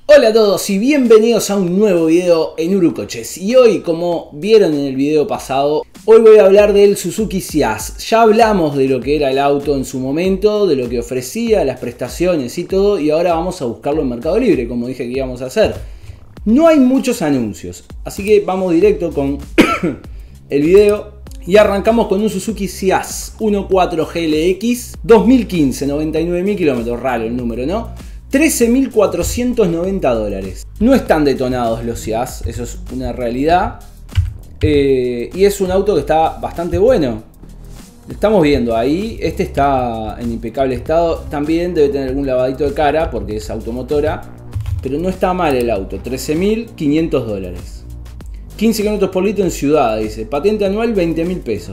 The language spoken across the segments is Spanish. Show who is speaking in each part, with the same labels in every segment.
Speaker 1: Hola a todos y bienvenidos a un nuevo video en Urucoches. Y hoy, como vieron en el video pasado, hoy voy a hablar del Suzuki Ciaz. Ya hablamos de lo que era el auto en su momento, de lo que ofrecía, las prestaciones y todo, y ahora vamos a buscarlo en Mercado Libre, como dije que íbamos a hacer. No hay muchos anuncios, así que vamos directo con el video. Y arrancamos con un Suzuki Ciaz 1.4 GLX 2015, 99.000 kilómetros, raro el número, ¿no? 13.490 dólares. No están detonados los Ciaz, eso es una realidad. Y es un auto que está bastante bueno. Lo estamos viendo ahí, este está en impecable estado. También debe tener algún lavadito de cara porque es automotora, pero no está mal el auto. 13.500 dólares. 15 km por litro en ciudad, dice. Patente anual 20.000 pesos.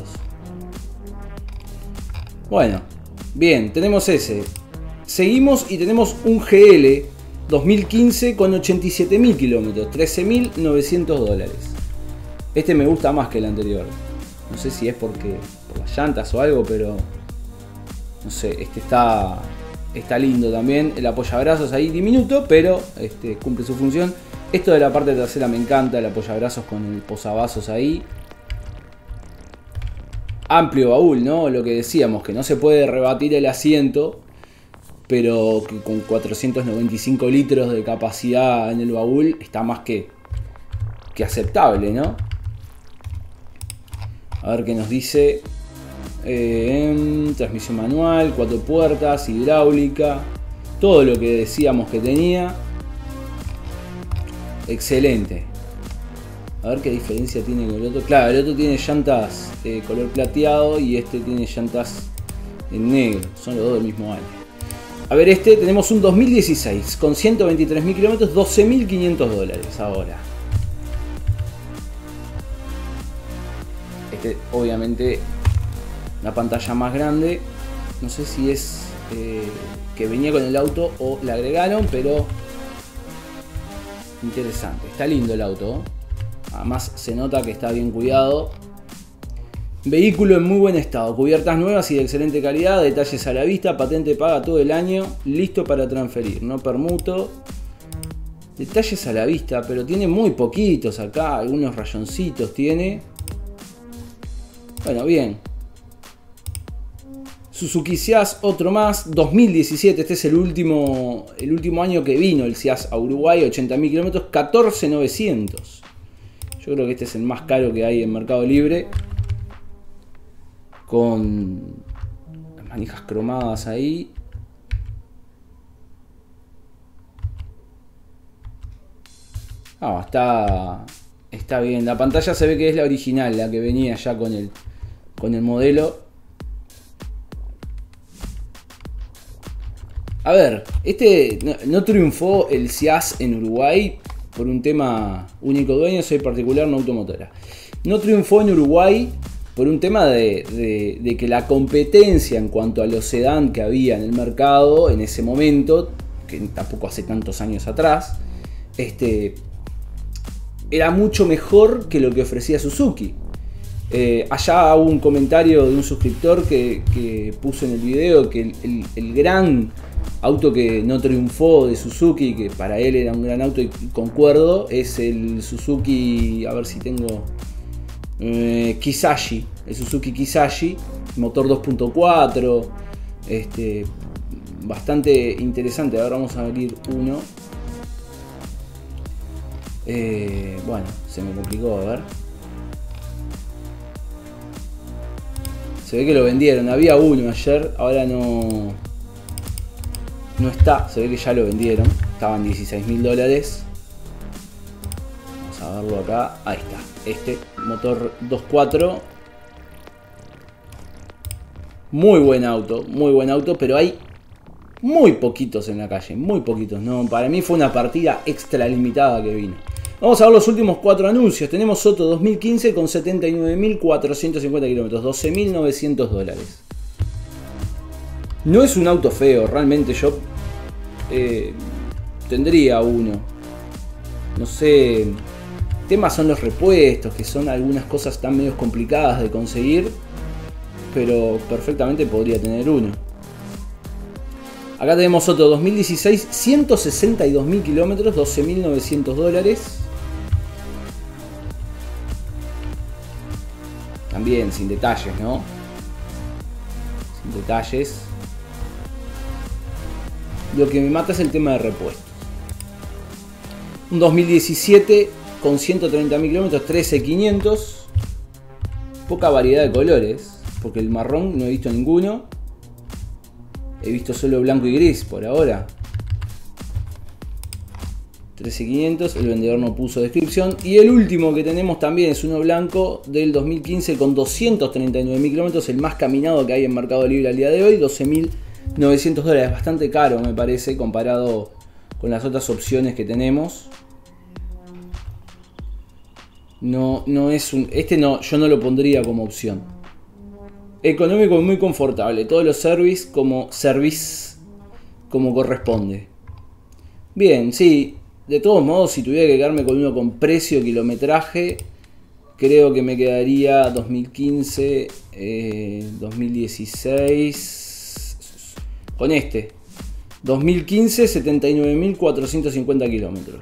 Speaker 1: Bueno, bien, tenemos ese. Seguimos y tenemos un GL 2015 con 87.000 kilómetros, 13.900 dólares. Este me gusta más que el anterior. No sé si es por las llantas o algo, pero no sé, este está lindo también. El apoyabrazos ahí diminuto, pero cumple su función. Esto de la parte trasera me encanta, el apoyabrazos con el posavasos ahí. Amplio baúl, ¿no? Lo que decíamos, que no se puede rebatir el asiento, pero que con 495 litros de capacidad en el baúl está más que aceptable, ¿no? A ver qué nos dice. Transmisión manual, 4 puertas, hidráulica, todo lo que decíamos que tenía. Excelente. A ver qué diferencia tiene con el otro. Claro, el otro tiene llantas color plateado y este tiene llantas en negro. Son los dos del mismo año. A ver, tenemos un 2016 con 123.000 kilómetros, 12.500 dólares ahora. Obviamente, una pantalla más grande. No sé si es que venía con el auto o le agregaron, pero interesante. Está lindo el auto. Además, se nota que está bien cuidado. Vehículo en muy buen estado, cubiertas nuevas y de excelente calidad, detalles a la vista, patente paga todo el año, listo para transferir, no permuto. Detalles a la vista, pero tiene muy poquitos acá, algunos rayoncitos tiene. Bueno, bien. Suzuki Ciaz, otro más, 2017, este es el último año que vino el Ciaz a Uruguay, 80.000 kilómetros, 14.900. Yo creo que este es el más caro que hay en Mercado Libre. Con las manijas cromadas ahí. Está bien. La pantalla se ve que es la original, la que venía ya con el modelo. A ver, no triunfó el Ciaz en Uruguay por un tema único dueño, soy particular, no automotora. No triunfó en Uruguay por un tema de que la competencia en cuanto a los sedán que había en el mercado en ese momento, que tampoco hace tantos años atrás, era mucho mejor que lo que ofrecía Suzuki. Allá hubo un comentario de un suscriptor que puso en el video que el gran auto que no triunfó de Suzuki, que para él era un gran auto y concuerdo, es el Suzuki, a ver si tengo... Kisashi, el Suzuki Kisashi, motor 2.4, bastante interesante. Ahora vamos a abrir uno. Bueno, se me complicó, a ver. Se ve que lo vendieron, había uno ayer, ahora no está, se ve que ya lo vendieron, estaban 16.000 dólares. Vamos a verlo acá, ahí está. Motor 2.4. Muy buen auto, pero hay muy poquitos en la calle, muy poquitos. No, para mí fue una partida extra limitada que vino. Vamos a ver los últimos 4 anuncios. Tenemos otro 2015 con 79.450 kilómetros, 12.900 dólares. No es un auto feo, realmente yo tendría uno. No sé... Temas son los repuestos, que son algunas cosas tan medio complicadas de conseguir, pero perfectamente podría tener uno. Acá tenemos otro 2016, 162.000 kilómetros, $12.900. También sin detalles, ¿no? Sin detalles. Lo que me mata es el tema de repuestos. Un 2017 con 130.000 kilómetros, 13.500. Poca variedad de colores, porque el marrón no he visto ninguno. He visto solo blanco y gris por ahora. 13.500, el vendedor no puso descripción. Y el último que tenemos también es uno blanco del 2015 con 239.000 kilómetros, el más caminado que hay en Mercado Libre al día de hoy, $12.900. Bastante caro me parece comparado con las otras opciones que tenemos. No es un... Este no, yo no lo pondría como opción. Económico y muy confortable. Todos los service como corresponde. Bien, sí. De todos modos, si tuviera que quedarme con uno con precio, kilometraje, creo que me quedaría 2015, 2016. Con este. 2015, 79.450 kilómetros.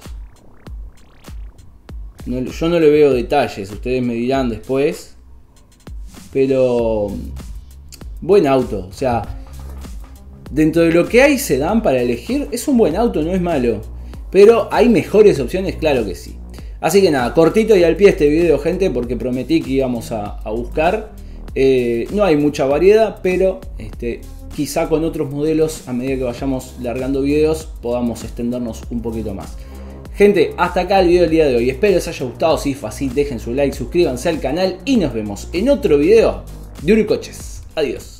Speaker 1: No, yo no le veo detalles, ustedes me dirán después. Pero buen auto, o sea, dentro de lo que hay sedán para elegir, es un buen auto, no es malo. Pero hay mejores opciones, claro que sí. Así que nada, cortito y al pie este video, gente, porque prometí que íbamos a buscar. No hay mucha variedad, pero quizá con otros modelos, a medida que vayamos largando videos, podamos extendernos un poquito más. Gente, hasta acá el video del día de hoy. Espero les haya gustado. Si fue así, dejen su like, suscríbanse al canal y nos vemos en otro video de Urucoches. Adiós.